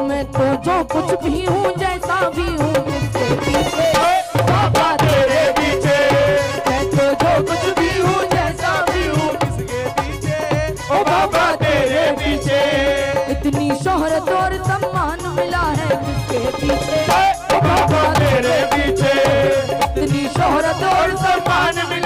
मैं तो जो कुछ भी हूँ जैसा भी हूँ जिसके पीछे बाबा तेरे पीछे। मैं तो जो कुछ भी हूँ जैसा भी हूँ जिसके पीछे ओ बाबा तेरे पीछे। इतनी शोहरत और सम्मान मिला है जिसके पीछे ओ बाबा तेरे पीछे। इतनी शोहरत और सम्मान